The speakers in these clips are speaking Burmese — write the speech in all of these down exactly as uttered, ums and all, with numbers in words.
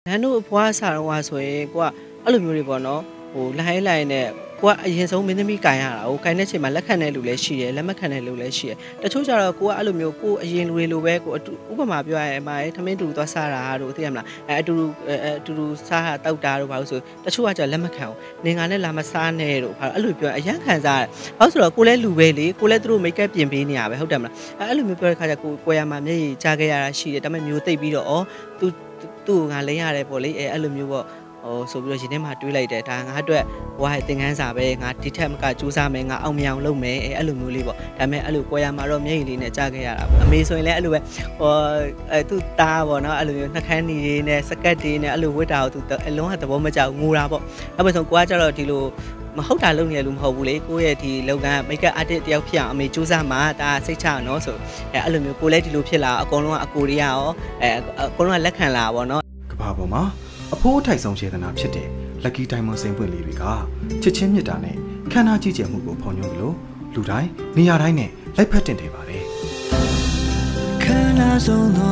န်တို့ဘွားစားတော့ဆိုရင်ကိုကအဲ့လိုမျိုးတွေပေါ့နော်ဟိုလိုင်းလိုင်းနဲ့ကိုကအရင်ဆုံးမင်းသမီးကင်ရတာဟိုကင်တဲ့ချိန်မှာလက်ခံတဲ့လူလည်းရှိတယ်လက်မခံတဲ့လူလည်းရှိတယ်တချို့ကျတော့ကိုကအဲ့လိုမျိုးကိုအရင်လူတွေလိုပဲကိုဥပမာပြောရရင်အမရဲ့ထမင်းတူသွားစားတာတို့သိရမလားအဲအတူတူအတူတူစားတာတောက်တာတို့ဘာလို့ဆိုတချို့ကကျလက်မခံဘူးနေငါနဲ့လာမစားနဲ့တို့ဘာလို့အဲ့လိုပြောအရန်ခံစားရတယ်ဘာလို့ဆိုတော့ကိုလည်းလူပဲလေကိုလည်းသူတို့မိတ်ကပ်ပြင်ပေးနေရပဲဟုတ်တယ်မလားအဲအဲ့လိုမျိုးပြောတဲ့ခါကျကိုကိုရမှာမျက်ရည်ကြားခဲ့ရတာရှိတယ်ဒါပေမဲ့မျိုးသိပ်ပြီးတော့ဩသူသူ့ကိုငါလိမ့်ရတယ်ပေါ့လေအဲအဲ့လိုမျိုးပေါ့ဟိုဆိုပြီးတော့ရင်ထဲမှာတွေးလိုက်တယ်ဒါငါအတွက်ဟိုဟာသင်ခန်းစာပဲငါဒီထက်မကကြိုးစားမယ်ငါအောင်မြင်အောင်လုပ်မယ်အဲအဲ့လိုမျိုးလေးပေါ့ဒါပေမဲ့အဲ့လိုကိုရမှာတော့မျက်ရည်လေးနဲ့ကြားခဲ့ရတာပေါ့အမေဆိုရင်လည်းအဲ့လိုပဲဟိုအဲသူ့သားပေါ့နော်အဲ့လိုမျိုးနှခမ်းနီလေးနဲ့စကတ်တွေနဲ့အဲ့လိုဝတ်တာကိုသူအလုံးကသဘောမကျဘူးငိုတာပေါ့နောက်ပြီးဆုံးကိုကကျတော့ဒီလိုမဟုတ်တာလုပ်နေရလို့မဟုတ်ဘူးလေကိုရဲ့ဒီလုပ်ငန်းမိတ်ကပ်အာတစ်တယောက်ဖြစ်အောင်အမေစူးစမ်းမှာဒါစိတ်ချအောင်နော်ဆိုအဲအဲ့လိုမျိုးကိုလည်းဒီလိုဖြစ်လာအကုန်လုံးကအကိုတွေကရောအဲအကုန်လုံးကလက်ခံလာပါတော့ကဘာပေါ်မှာအဖိုးထိုက်ဆုံးခြေသနာဖြစ်တဲ့ Lucky Diamond စိန်ပွင့်လေးတွေကချစ်ချင်းမြတ်တာနဲ့ခန္ဓာကြည်ကျယ်မှုကိုဖော်ညွှန်းလို့လူတိုင်းနေရာတိုင်းနဲ့လိုက်ဖက်တင်နေပါတယ်ခန္ဓာဆုံးသော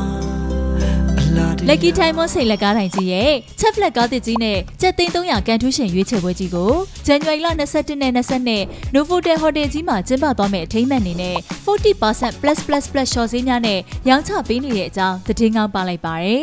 Lucky Diamond စိန်လက်ကားတိုင်းကြီးရဲ့ချက်ဖလက်ကားတစ်ကြီးနဲ့ကျက်သိန်းသုံးရာကန်ထူးရှင်ရွေးချယ်ပွဲကြီးကိုဇန်နဝါရီလ၂၁နဲ့၂၂ Novotel Hotel ကြီးမှာကျင်းပသွားမယ့်အထိမ်းအမှတ်အနေနဲ့ forty percent plus plus plus ရှော့ဈေးများနဲ့ရောင်းချပေးနေတဲ့အကြောင်းသတင်းကောင်းပါလိုက်ပါတယ်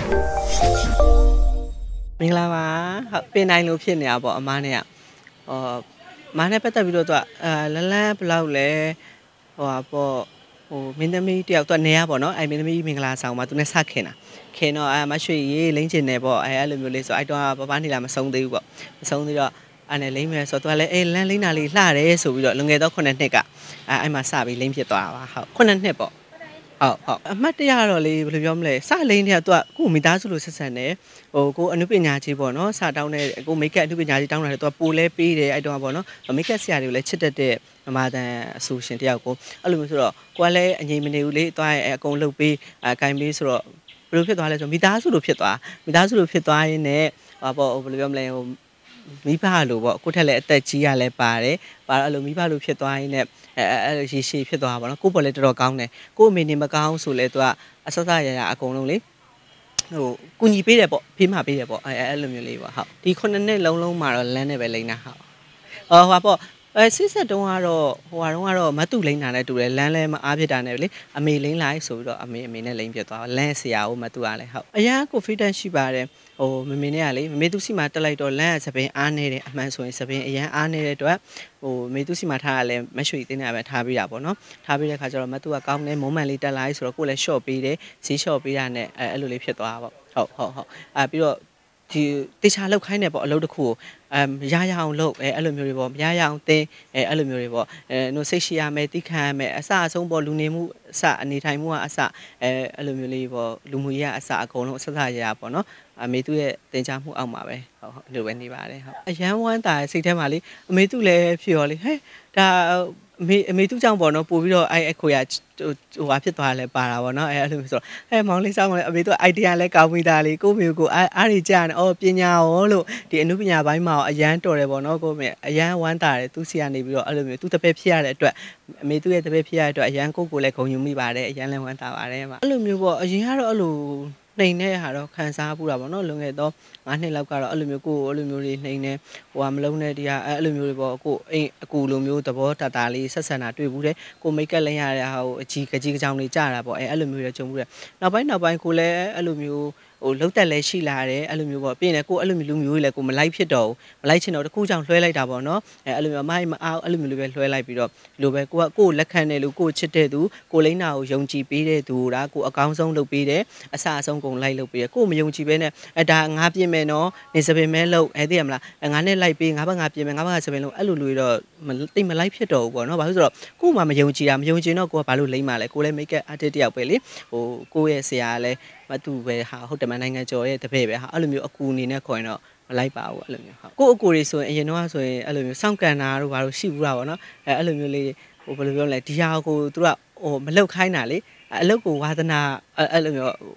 မင်္ဂလာပါဟုတ်ပင်တိုင်းလို့ဖြစ်နေတာပေါ့အမားနဲ့ကဟောမားနဲ့ပတ်သက်ပြီးတော့သူကအဲလလန်းဘလောက်လဲဟိုဟာပေါ့ဟိုမင်းသမီးတယောက်သူကနေရပေါ့နော်အဲမင်းသမီးမင်္ဂလာဆောင်မှာသူနဲ့ဆက်ခင်တာခင်တော့အဲမရွှေရေးလိမ့်ချင်တယ်ပေါ့အဲအဲ့လိုမျိုးလေးဆိုအဲ့တော့ပပနေလာမဆုံးသေးဘူးပေါ့မဆုံးသေးတော့အဲ့နဲ့လိမ့်မယ်ဆိုတော့သူကလည်းအေးလန်းလိမ့်တာလေးလှတယ်ဆိုပြီးတော့လွန်ခဲ့တော့ခုနှစ်နှစ်ကအဲအဲ့မှာစပြီးလိမ့်ဖြစ်သွားတာပါဟုတ်ခုနှစ်နှစ်ပေါ့ဟုတ်ဟုတ်အမှတ်တရတော့လေဘယ်လိုပြောမလဲစလိန်တွေကသူကကိုမိသားစုလိုဆက်ဆံတယ်ဟိုကိုအနုပညာကြီးပေါ့နော်စတောင်းတဲ့ကိုမိတ်ကပ်အနုပညာကြီးတောင်းတာလေသူကပိုလဲပေးတယ်အဲ့တော့ပေါ့နော်မိတ်ကပ်ဆရာတွေကိုလည်းချစ်တတ်တဲ့မမတန်အဆူရှင်တယောက်ကိုအဲ့လိုမျိုးဆိုတော့ကိုကလည်းအငြိမ်မနေဘူးလေသွားရဲအကုန်လုပ်ပေးအကင်ပေးဆိုတော့ဘယ်လိုဖြစ်သွားလဲဆိုမိသားစုလိုဖြစ်သွားမိသားစုလိုဖြစ်သွားရင်းနဲ့ဟောပေါ့ဘယ်လိုပြောမလဲဟိုမိဘလိုပေါ့ကိုထက်လည်းအသက်ကြီးရလဲပါတယ်ပါအဲ့လိုမိဘလိုဖြစ်သွားရင်းနဲ့အဲအဲ့လိုရေရှည်ဖြစ်သွားပါတော့ကိုပေါ်လည်းတော်တော်ကောင်းတယ်ကိုအမေနေမကောင်းဆိုလဲသူကအဆဆရရအကုန်လုံးလေဟိုကူညီပေးတယ်ပေါ့ဖေးမပေးတယ်ပေါ့အဲအဲ့လိုမျိုးလေးပေါ့ဟုတ်ဒီခုနှစ်နှစ်လုံးလုံးမှာတော့လမ်းနဲ့ပဲလိမ့်တာဟုတ်ဟောဟောပေါ့အဲစစ်ဆက်တုံးကတော့ဟိုဟာတုံးကတော့မတူလိမ့်တာနဲ့တူတယ်လမ်းလဲမအားဖြစ်တာနဲ့လေအမေလိမ့်လိုက်ဆိုပြီးတော့အမေအမေနဲ့လိမ့်ပြသွားလမ်းဆရာကိုမတူရလဲဟုတ်အရန်ကိုဖီဒန်ရှိပါတယ်ဟိုမမေနဲ့ကလေမမေသူစီမှာတက်လိုက်တော့လမ်းကစပင်းအားနေတယ်အမှန်ဆိုရင်စပင်းအရန်အားနေတဲ့အတွက်ဟိုမေသူစီမှာထားရလဲမရွှေတင်းနေရပဲထားပေးတာပေါ့နော်ထားပေးတဲ့ခါကျတော့မတူကကောင်းတယ်မုံမှန်လေးတက်လိုက်ဆိုတော့ကိုလည်းရှော့ပေးတယ်ဈေးရှော့ပေးတာနဲ့အဲအဲ့လိုလေးဖြစ်သွားတာပေါ့ဟုတ်ဟုတ်ဟုတ်အဲပြီးတော့ဒီတေချာလောက်ခိုင်းတယ်ပေါ့အလုပ်တစ်ခုကိုအမ်ရရအောင်လုပ်အဲအဲ့လိုမျိုးတွေပေါ့မရရအောင်တင်းအဲအဲ့လိုမျိုးတွေပေါ့အဲနို့စိတ်ရှိရမယ်တိခံရမယ်အစအဆုံးပေါ့လူနေမှုအစအနေထိုင်မှုကအစအဲအဲ့လိုမျိုးလေးပေါ့လူမှုရေးကအစအကုန်လုံးအစစရရပေါ့နော်အမေသူ့ရဲ့တင် जा မှုအောက်မှာပဲဟုတ်ဟုတ်လိုပဲနေပါတယ်ဟုတ်အရန်ဝမ်းတာစိတ်ထဲမှာလေအမေသူ့လည်းဖြစ်ရောလေဟဲ့ဒါအမေအမေသူ့ကြောင့်ပေါ့နော်ပို့ပြီးတော့အဲအခွေရဟိုဟာဖြစ်သွားလဲပါတာပေါ့နော်အဲအဲ့လိုဆိုတော့အဲမောင်လေးစောင်းလည်းအမေသူ့ idea လဲကောင်းမိတာလေကိုမျိုးကိုအားအားကြီးကြားနေအော်ပညာရောလို့ဒီအနုပညာပိုင်းမှာအရန်တော်တယ်ပေါ့နော်ကိုမေအရန်ဝမ်းတာတယ်သူစီကနေပြီးတော့အဲ့လိုမျိုးသူတပည့်ဖြစ်ရတဲ့အတွက်အမေသူ့ရဲ့တပည့်ဖြစ်ရတဲ့အတွက်အရန်ကိုကိုလည်းဂုဏ်ယူမိပါတယ်အရန်လည်းဝမ်းတာပါတယ်မှာအဲ့လိုမျိုးပေါ့အရင်ကတော့အဲ့လိုနှိမ်တဲ့ဟာတော့ခံစားပူတာပေါ့နော်လွန်ခဲ့တော့ငါးနှစ်လောက်ကတော့အဲ့လိုမျိုးကိုအဲ့လိုမျိုးလေးနှိမ်နေဟိုကမလုံးနဲ့ဒီဟာအဲ့လိုမျိုးတွေပေါ့ကိုအိမ်အကူလိုမျိုးသဘောတတာလေးဆက်ဆံတာတွေ့ဘူးတဲ့ကိုမိတ်ကပ်လင်းရတဲ့ဟာကိုအကြီးကြီးကြောင်လေးကြတာပေါ့အဲ့အဲ့လိုမျိုးတွေကြုံဘူးတဲ့နောက်ပိုင်းနောက်ပိုင်းကိုလည်းအဲ့လိုမျိုးဟိုလုံးတက်လဲရှိလာတယ်အဲ့လိုမျိုးပေါ့ပြင်လေကိုအဲ့လိုမျိုးလူမျိုးကြီးလဲကိုမလိုက်ဖြစ်တော့ဘူးမလိုက်ချင်တော့တခုကြောင့်လွှဲလိုက်တာပေါ့နော်အဲအဲ့လိုမျိုးမိုင်းမအားအဲ့လိုမျိုးလေးပဲလွှဲလိုက်ပြီးတော့ဒီလိုပဲကိုကကိုလက်ခံတယ်လို့ကိုချစ်တဲ့သူကိုလိမ့်နာကိုယုံကြည်ပေးတဲ့သူဒါကိုအကောင်းဆုံးလုပ်ပေးတယ်အစအဆုံးကုန်လိုက်လုပ်ပေးတယ်ကိုမယုံကြည်ပဲနဲ့အဲဒါငါပြင်မယ်နော်နေစပင်မဲလို့အဲသိရမလားငါနဲ့လိုက်ပေးငါဘက်ငါပြင်မယ်ငါဘက်ကစပင်လို့အဲ့လိုလူတွေတော့တိတ်မလိုက်ဖြစ်တော့ဘူးပေါ့နော်ဘာလို့ဆိုတော့ကို့မှာမယုံကြည်တာမယုံကြည်တော့ကိုကဘာလို့လိမ့်မှာလဲကိုလည်းမိတ်ကပ်အာတစ်တယောက်ပဲလေဟိုကိုရဲ့ဆရာလည်းမတူပဲဟာဟုတ်တယ်မနိုင်ငံကျော်ရဲ့တပည့်ပဲဟာအဲ့လိုမျိုးအကူအနေနဲ့ခေါ်ရင်တော့မလိုက်ပါဘူးအဲ့လိုမျိုးဟုတ်ကို့အကူတွေဆိုရင်အရင်တော့ဆိုရင်အဲ့လိုမျိုးစောင့်ကန်တာတို့ဘာလို့ရှိဘူးတာပေါ့နော်အဲအဲ့လိုမျိုးလေးဟိုဘယ်လိုပြောလဲဒီဟာကိုသူကဟိုမလောက်ခိုင်းတာလေအလုပ်ကိုဝါသနာအဲ့လိုမျိုး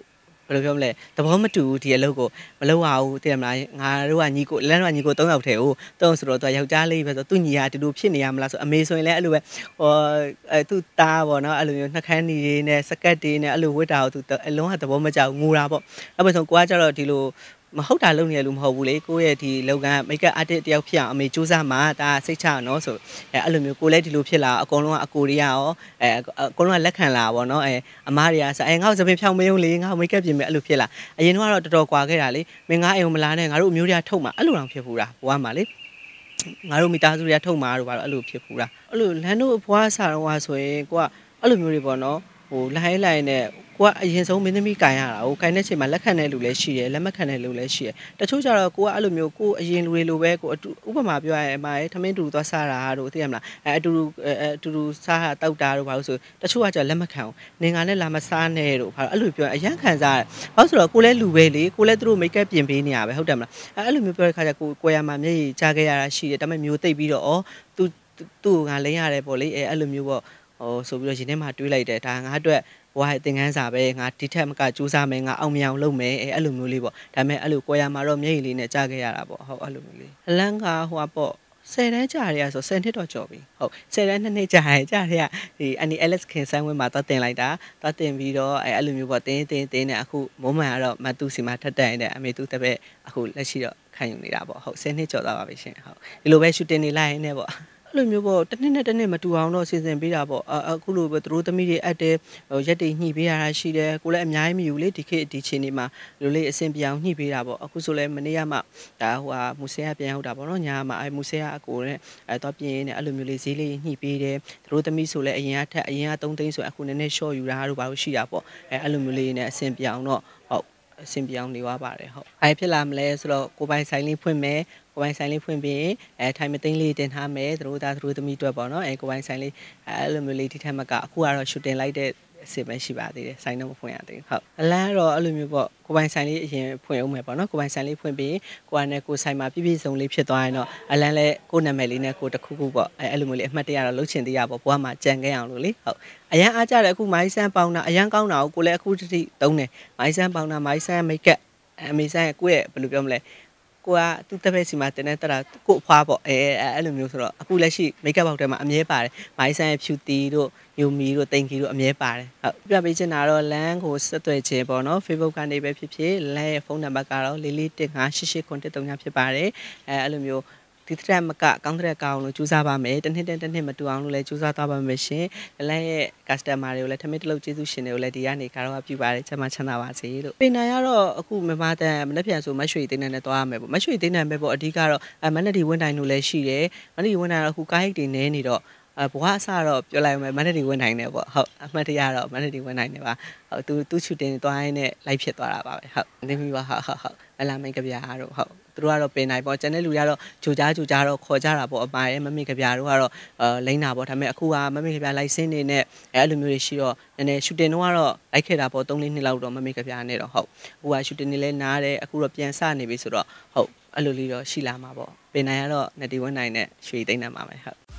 ဘယ်လိုပြောမလဲသဘောမတူဘူးဒီအလုပ်ကိုမလုပ်ရဘူးသိရမလားငါတို့ကညီကိုလမ်းတော့ညီကို၃ယောက်ထဲကိုသုံးဆိုတော့သူယောက်ျားလေးပဲဆိုသူညီကဒီလိုဖြစ်နေရမလားဆိုအမေဆိုရင်လည်းအဲ့လိုပဲဟောအဲသူသားပေါ့နော်အဲ့လိုမျိုးနှက်ခမ်းနေတွေနဲ့စကတ်တွေနဲ့အဲ့လိုဝတ်တာကိုသူအလုံးကသဘောမကျဘူးငိုတာပေါ့အဲ့ပဲဆိုကိုကကျတော့ဒီလိုမဟုတ်တာလုပ်နေရလို့မဟုတ်ဘူးလေကိုယ့်ရဲ့ဒီလုပ်ငန်း make up artist တယောက်ဖြစ်အောင်အမေစူးစမ်းမှာဒါစိတ်ချနော်ဆိုအဲအဲ့လိုမျိုးကိုလည်းဒီလိုဖြစ်လာအကုန်လုံးကအကိုတွေကရောအဲအကုန်လုံးကလက်ခံလာပါတော့အဲအမားတွေကဆိုအဲငါ့ကိုသပင်ဖြောင်းမယုံလေငါ့ကို make up ပြင်မယ်အဲ့လိုဖြစ်လာအရင်ကတော့တော်တော်ကွာခဲ့တာလေမင်းငါအိမ်ကိုမလာနဲ့ငါတို့အမျိုးတွေကထုတ်မှာအဲ့လိုတောင်ဖြစ်ဘူးလားဘွားမှာလေငါတို့မိသားစုတွေကထုတ်မှာတို့ဘာလို့အဲ့လိုဖြစ်ဘူးလားအဲ့လိုလမ်းတို့ဘွားစားတော့ဆိုရင်ကိုကအဲ့လိုမျိုးတွေပေါ့နော်ဟိုလိုင်းလိုင်းနဲ့ကိုကအရင်ဆုံးမင်းသမီးကန်ရတာကိုကန်တဲ့ချိန်မှာလက်ခံတဲ့လူလည်းရှိတယ်လက်မခံတဲ့လူလည်းရှိတယ်တချို့ကျတော့ကိုကအဲ့လိုမျိုးကိုအရင်လူတွေလိုပဲကိုဥပမာပြောရရင်အမရဲ့ထမင်းတူသွားစားတာတို့သိရမလားအဲအတူတူအတူတူစားတာတောက်တာတို့ဘာလို့ဆိုတချို့ကကျလက်မခံဘူးနေငါနဲ့လာမစားနဲ့တို့ဘာလို့အဲ့လိုပြောအရန်ခံစားရတယ်ဘာလို့ဆိုတော့ကိုလည်းလူပဲလေကိုလည်းသူတို့မိတ်ကပ်ပြင်ပေးနေရပဲဟုတ်တယ်မလားအဲအဲ့လိုမျိုးပြောတဲ့ခါကျကိုကိုရမှာမျက်ရည်ကြားခဲ့ရတာရှိတယ်ဒါပေမဲ့မျိုးသိပ်ပြီးတော့ဩသူသူ့ကိုငါလိမ့်ရတယ်ပေါ့လေအဲအဲ့လိုမျိုးပေါ့ဟိုဆိုပြီးတော့ရင်ထဲမှာတွေးလိုက်တယ်ဒါငါအတွက်ဝါးသင်ခန်းစာပဲငါဒီထက်မကစူးစမ်းမယ်ငါအောင်မြင်အောင်လုပ်မယ်အဲအဲ့လိုမျိုးလေးပေါ့ဒါပေမဲ့အဲ့လိုကိုရမှာတော့မျက်ရည်လေးနဲ့ကြားခဲ့ရတာပေါ့ဟုတ်အဲ့လိုမျိုးလေးအလန်းကဟိုကပေါ့ဆယ်တန်းကြာရဲဆိုဆယ်နှစ်တော့ကြော်ပြီဟုတ်ဆယ်တန်းနှစ်နှစ်ကြာရဲကြာရဲကဒီအန်နီအဲလက်စ်ခင်ဆန်းဝင်းမှာသွားတင်လိုက်တာသွားတင်ပြီးတော့အဲအဲ့လိုမျိုးပေါ့တင်းတင်းတင်းနဲ့အခုမုံမှန်ကတော့မတူစီမှာထက်တက်နေတဲ့အမေသူတပည့်အခုလက်ရှိတော့ခံယူနေတာပေါ့ဟုတ်ဆယ်နှစ်ကြော်သွားပါပြီရှင်ဟုတ်ဒီလိုပဲရှူတင်နေလိုက်နေပေါ့အဲ့လိုမျိုးပေါ့တစ်နှစ်နဲ့တစ်နှစ်မတူအောင်တော့စီစဉ်ပေးတာပေါ့အခုလိုပဲသူတို့သမီးတွေအပ်တယ်ရက်တွေညှိပေးရတာရှိတယ်ကိုလည်းအများကြီးမယူလေဒီခေတ်ဒီချိန်နေမှာလိုလေးအဆင်ပြေအောင်ညှိပေးတာပေါ့အခုဆိုလဲမနေ့ကမှဒါဟိုဟာမူဆဲကပြန်ရောက်တာပေါ့နော်ညာမှာအဲမူဆဲကအကိုနဲ့အဲတော့ပြင်းနေအဲ့လိုမျိုးလေးဈေးလေးညှိပေးတယ်သူတို့သမီးဆိုလဲအရင်ကထက်အရင်ကသုံးသိန်းဆိုအခုနည်းနည်း short ယူတာတို့ဘာလို့ရှိတာပေါ့အဲအဲ့လိုမျိုးလေးနဲ့အဆင်ပြေအောင်တော့ဟုတ်အဆင်ပြေအောင်နေသွားပါတယ်ဟုတ်အဲဖြစ်လာမလဲဆိုတော့ကိုပိုင်ဆိုင်လေးဖွင့်မယ်ကိုပိုင်ဆိုင်လေးဖွင့်ပြီးအဲထိုင်မသိန်းလေးတင်ထားမယ်သူတို့သားသူတို့သမီးတွေ့ပေါ့နော်အဲကိုပိုင်ဆိုင်လေးအဲလိုမျိုးလေးဒီထက်မကအခုကတော့ရှူတင်လိုက်တဲ့အစစ်ပဲရှိပါသေးတယ်ဆိုင်တော့မဖွင့်ရသေးဘူးဟုတ်အလန်းတော့အဲ့လိုမျိုးပေါ့ကိုပိုင်ဆိုင်လေးအရင်ဖွင့်အောင်မယ်ပေါ့နော်ကိုပိုင်ဆိုင်လေးဖွင့်ပြီးကိုကနဲ့ကိုဆိုင်မှာပြည့်ပြည့်စုံလေးဖြစ်သွားရင်တော့အလန်းလည်းကိုနာမည်လေးနဲ့ကိုတခုခုပေါ့အဲအဲ့လိုမျိုးလေးအမှတ်တရတော့လှုပ်ချင်သေးရပေါ့ဘွားမှာကြံခဲ့အောင်လို့လေဟုတ်အရန်အားကြတယ်အခုမိုင်းဆန်းပေါင်းတာအရန်ကောင်းတာကိုကိုလည်းအခုတတိသုံးတယ်မိုင်းဆန်းပေါင်းတာမိုင်းဆန်းမိတ်ကပ်အမေဆန်းကိုယ့်ရဲ့ဘယ်လိုပြောမလဲကိုကသူ့တပည့်စီမှာတင်တဲ့တရာကိုအဖွားပေါ့အဲအဲ့လိုမျိုးဆိုတော့အခုလက်ရှိမိတ်ကပ်ဘောက်ထဲမှာအမြဲပါတယ်မိုင်းဆန်းရဲ့ဖြူတီတို့ညိုမီတို့တိန်ကီတို့အမြဲပါတယ်ဟုတ်ပြပေးချင်တာတော့လမ်းကိုဆက်သွယ်ခြင်းပေါ့နော် Facebook ကနေပဲဖြစ်ဖြစ်လမ်းရဲ့ဖုန်းနံပါတ်ကတော့လေးလေးတစ်ငါးရှစ်ရှစ်ခုနှစ်သုံးဖြစ်ပါတယ်အဲအဲ့လိုမျိုးဒီတက်မကကောင်းတဲ့ကောင်းလို့ကြိုးစားပါမယ်တစ်နှစ်တစ်နှစ်မတူအောင်လို့လည်းကြိုးစားသွားပါမယ်ရှင်လမ်းရဲ့ customer တွေကိုလည်းထမင်းတလုပ်ကျေးဇူးရှင်တွေကိုလည်းဒီကနေကတော့ပြုပါတယ်ချက်မှချမ်းသာပါစေလို့ပင်နိုင်ကတော့အခုမြန်မာတန်မနှက်ပြန်ဆိုမရွှေသိန်းနဲ့သွားရမယ်ပေါ့မရွှေသိန်းနဲ့ပဲပေါ့အဓိကတော့မနက်ဒီဝင်းတိုင်းလို့လည်းရှိတယ်မနက်ဒီဝင်းတိုင်းတော့အခုကားရိတ်တွေနဲနေတော့အဘွားအစတော့ပြောလိုက်မယ်မနက်ဒီဝင်းတိုင်းနဲ့ပေါ့ဟုတ်အမှတ်တရတော့မနက်ဒီဝင်းတိုင်းနဲ့ပါဟုတ်သူသူချူတင်သွားရင်းနဲ့လိုက်ဖြစ်သွားတာပါပဲဟုတ်နေပြီပါဟုတ်ဟုတ်ဟုတ်အလားမိတ်ကဗျာတော့ဟုတ်သူတို့ကတော့ပင်နိုင်ပေါ့ကျန်တဲ့လူတွေကတော့ဂျိုကြားဂျိုကြားတော့ခေါ်ကြတာပေါ့အပါရဲ့မမေကဗျာတို့ကတော့အဲလိမ့်တာပေါ့ဒါပေမဲ့အခုကမမေကဗျာလိုက်စင်းနေနဲ့အဲအဲ့လိုမျိုးတွေရှိတော့နည်းနည်းရှူတင်တော့ကတော့လိုက်ခဲ့တာပေါ့သုံးလေးနှစ်လောက်တော့မမေကဗျာနဲ့တော့ဟုတ်ဟိုကရှူတင်နေလဲနားတယ်အခုတော့ပြန်စနေပြီဆိုတော့ဟုတ်အဲ့လိုလေးတော့ရှိလာမှာပေါ့ပင်နိုင်ကတော့နှစ်တီဝန်းနိုင်နဲ့ရွှေသိမ့်နေမှာပဲဟုတ်